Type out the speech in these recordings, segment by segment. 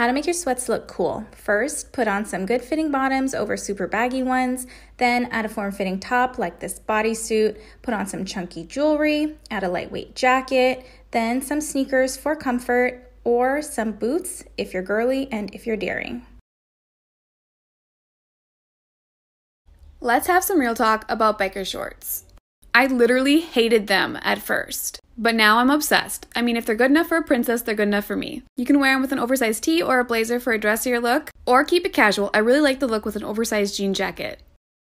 How to make your sweats look cool. First, put on some good fitting bottoms over super baggy ones, then add a form-fitting top like this bodysuit, put on some chunky jewelry, add a lightweight jacket, then some sneakers for comfort, or some boots if you're girly and if you're daring. Let's have some real talk about biker shorts. I literally hated them at first, but now I'm obsessed. I mean, if they're good enough for a princess, they're good enough for me. You can wear them with an oversized tee or a blazer for a dressier look, or keep it casual. I really like the look with an oversized jean jacket.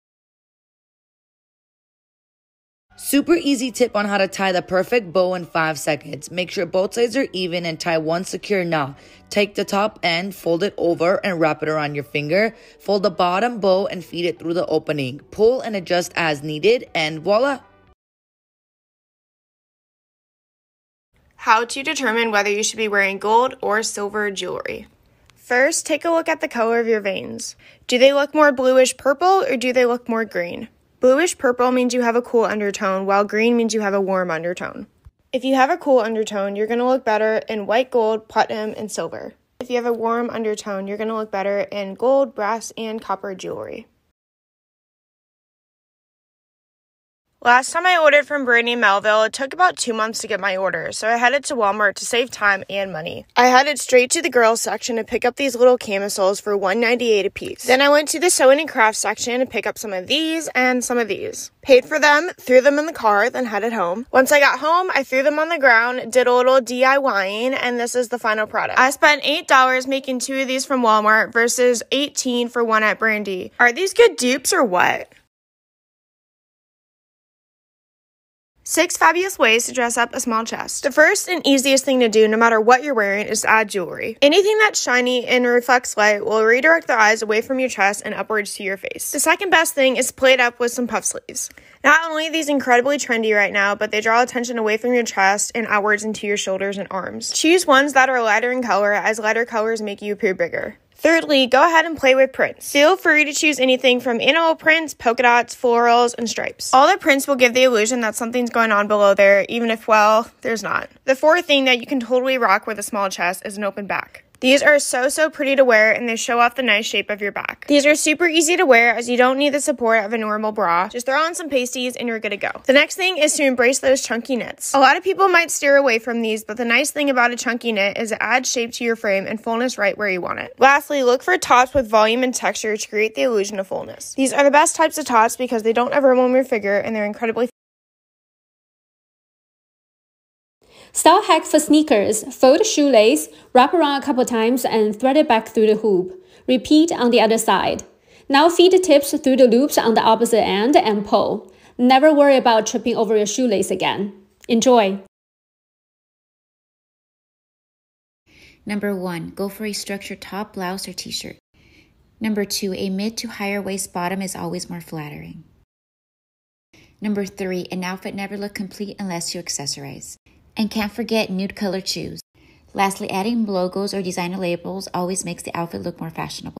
Super easy tip on how to tie the perfect bow in 5 seconds. Make sure both sides are even and tie one secure knot. Take the top end, fold it over and wrap it around your finger. Fold the bottom bow and feed it through the opening. Pull and adjust as needed and voila! How to determine whether you should be wearing gold or silver jewelry. First, take a look at the color of your veins. Do they look more bluish purple or do they look more green? Bluish purple means you have a cool undertone, while green means you have a warm undertone. If you have a cool undertone, you're going to look better in white gold, platinum, and silver. If you have a warm undertone, you're going to look better in gold, brass, and copper jewelry. Last time I ordered from Brittany Melville, it took about 2 months to get my order, so I headed to Walmart to save time and money. I headed straight to the girls section to pick up these little camisoles for $1.98 a piece. Then I went to the sewing and craft section to pick up some of these and some of these. Paid for them, threw them in the car, then headed home. Once I got home, I threw them on the ground, did a little DIYing, and this is the final product. I spent $8 making 2 of these from Walmart versus $18 for one at Brandy. Are these good dupes or what? 6 fabulous ways to dress up a small chest. The first and easiest thing to do, no matter what you're wearing, is to add jewelry. Anything that's shiny and reflects light will redirect the eyes away from your chest and upwards to your face. The second best thing is to play it up with some puff sleeves. Not only are these incredibly trendy right now, but they draw attention away from your chest and outwards into your shoulders and arms. Choose ones that are lighter in color, as lighter colors make you appear bigger. Thirdly, go ahead and play with prints. Feel free to choose anything from animal prints, polka dots, florals, and stripes. All the prints will give the illusion that something's going on below there, even if, well, there's not. The fourth thing that you can totally rock with a small chest is an open back. These are so pretty to wear, and they show off the nice shape of your back. These are super easy to wear, as you don't need the support of a normal bra. Just throw on some pasties and you're good to go. The next thing is to embrace those chunky knits. A lot of people might steer away from these, but the nice thing about a chunky knit is it adds shape to your frame and fullness right where you want it. Lastly, look for tops with volume and texture to create the illusion of fullness. These are the best types of tops because they don't overwhelm your figure and they're incredibly Style hack for sneakers. Fold the shoelace, wrap around a couple times and thread it back through the hoop. Repeat on the other side. Now feed the tips through the loops on the opposite end and pull. Never worry about tripping over your shoelace again. Enjoy! Number 1, go for a structured top, blouse, or t-shirt. Number 2, a mid to higher waist bottom is always more flattering. Number 3, an outfit never looks complete unless you accessorize. And can't forget nude colored shoes. Lastly, adding logos or designer labels always makes the outfit look more fashionable.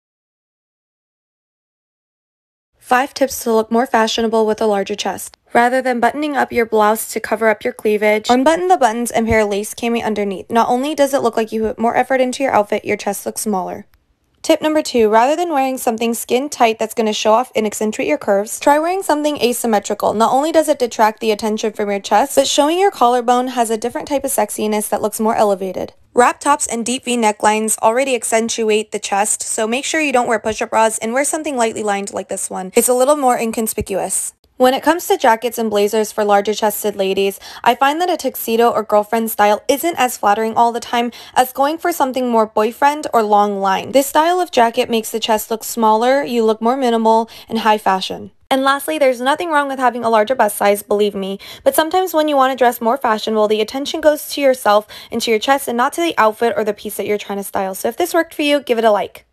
5 tips to look more fashionable with a larger chest. Rather than buttoning up your blouse to cover up your cleavage, unbutton the buttons and pair lace cami underneath. Not only does it look like you put more effort into your outfit, your chest looks smaller. Tip number 2, rather than wearing something skin tight that's going to show off and accentuate your curves, try wearing something asymmetrical. Not only does it detract the attention from your chest, but showing your collarbone has a different type of sexiness that looks more elevated. Wrap tops and deep V necklines already accentuate the chest, so make sure you don't wear push-up bras and wear something lightly lined like this one. It's a little more inconspicuous. When it comes to jackets and blazers for larger chested ladies, I find that a tuxedo or girlfriend style isn't as flattering all the time as going for something more boyfriend or long line. This style of jacket makes the chest look smaller, you look more minimal, and high fashion. And lastly, there's nothing wrong with having a larger bust size, believe me, but sometimes when you want to dress more fashionable, the attention goes to yourself and to your chest and not to the outfit or the piece that you're trying to style. So if this worked for you, give it a like.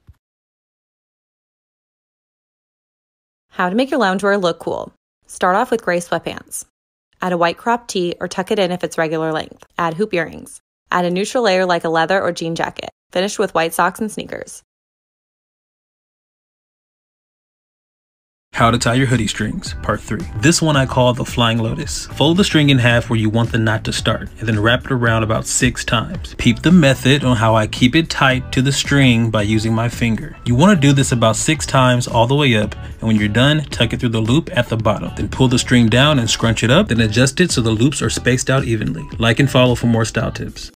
How to make your loungewear look cool. Start off with gray sweatpants. Add a white crop tee or tuck it in if it's regular length. Add hoop earrings. Add a neutral layer like a leather or jean jacket. Finish with white socks and sneakers. How to tie your hoodie strings, part 3. This one I call the flying lotus. Fold the string in half where you want the knot to start, and then wrap it around about 6 times. Peep the method on how I keep it tight to the string by using my finger. You want to do this about 6 times all the way up, and when you're done, tuck it through the loop at the bottom. Then pull the string down and scrunch it up, then adjust it so the loops are spaced out evenly. Like and follow for more style tips.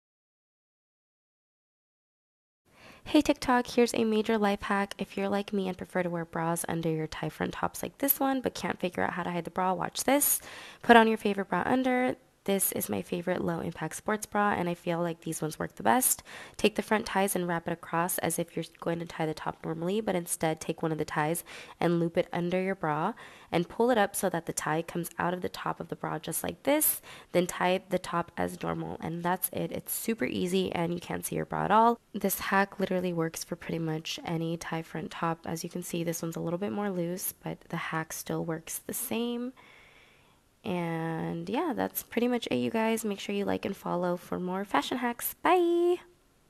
Hey TikTok, here's a major life hack. If you're like me and prefer to wear bras under your tie front tops like this one, but can't figure out how to hide the bra, watch this. Put on your favorite bra under. This is my favorite low impact sports bra, and I feel like these ones work the best. Take the front ties and wrap it across as if you're going to tie the top normally, but instead take one of the ties and loop it under your bra and pull it up so that the tie comes out of the top of the bra just like this. Then tie the top as normal, and that's it. It's super easy and you can't see your bra at all. This hack literally works for pretty much any tie front top. As you can see, this one's a little bit more loose, but the hack still works the same. And yeah, that's pretty much it, you guys. Make sure you like and follow for more fashion hacks. Bye!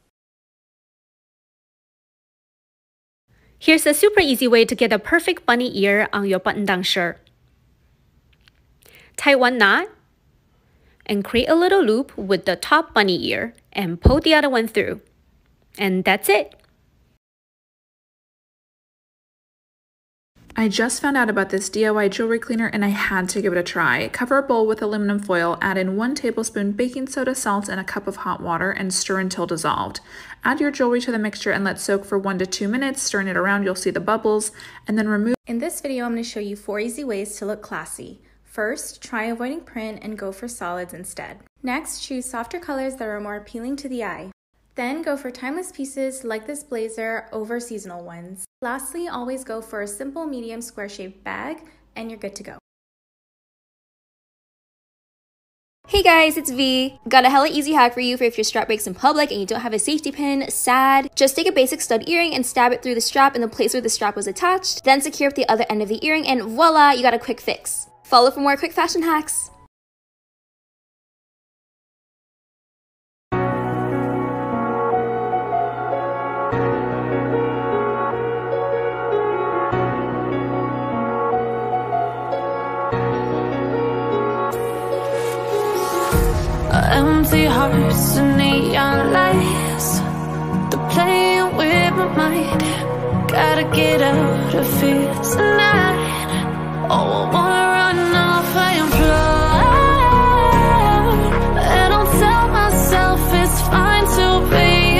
Here's a super easy way to get a perfect bunny ear on your button-down shirt. Tie one knot and create a little loop with the top bunny ear and pull the other one through. And that's it. I just found out about this DIY jewelry cleaner and I had to give it a try. Cover a bowl with aluminum foil, add in 1 tablespoon baking soda, salt, and a cup of hot water, and stir until dissolved. Add your jewelry to the mixture and let soak for 1 to 2 minutes. Stirring it around, you'll see the bubbles, and then remove. In this video, I'm going to show you 4 easy ways to look classy. First, try avoiding print and go for solids instead. Next, choose softer colors that are more appealing to the eye. Then go for timeless pieces like this blazer over seasonal ones. Lastly, always go for a simple medium square-shaped bag and you're good to go. Hey guys, it's V. Got a hella easy hack for you for if your strap breaks in public and you don't have a safety pin. Sad. Just take a basic stud earring and stab it through the strap in the place where the strap was attached. Then secure up the other end of the earring and voila, you got a quick fix. Follow for more quick fashion hacks. Empty hearts and neon lights, they're playing with my mind. Gotta get out of here tonight. Oh, I wanna run off and fly, and I'll tell myself it's fine to be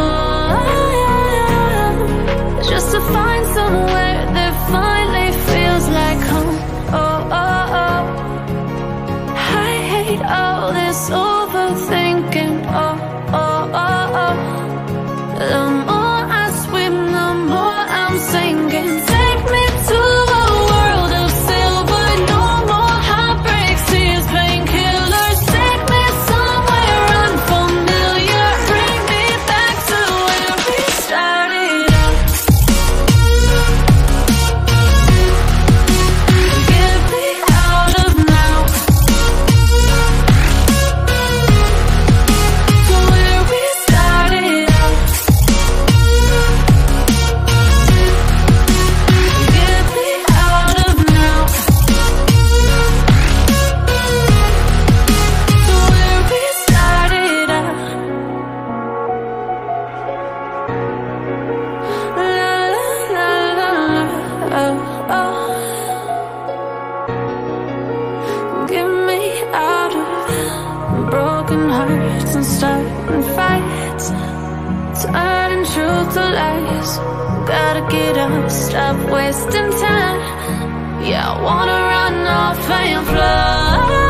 alone, just to find somewhere that finally feels like home. Oh, oh, oh, I hate all this overthinking, oh, oh, oh, oh. The more I swim, the more I'm sinking. Take me to a world of silver, no more heartbreaks, tears, painkillers. Take me somewhere unfamiliar, bring me back to where we started out. Get me out of now. Get me out of broken hearts and starting fights, turning truth to lies. Gotta get up, stop wasting time. Yeah, I wanna run off and fly.